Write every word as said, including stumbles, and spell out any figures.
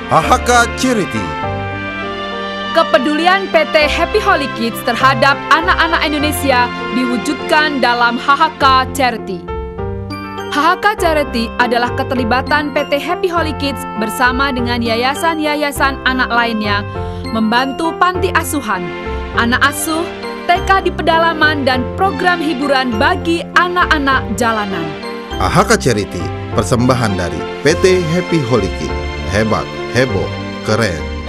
H H K Charity. Kepedulian P T Happy Holy Kids terhadap anak-anak Indonesia diwujudkan dalam H H K Charity. H H K Charity adalah keterlibatan P T Happy Holy Kids bersama dengan yayasan-yayasan anak lainnya membantu panti asuhan, anak asuh, T K di pedalaman, dan program hiburan bagi anak-anak jalanan. H H K Charity, persembahan dari P T Happy Holy Kids. Hebat, heboh, keren.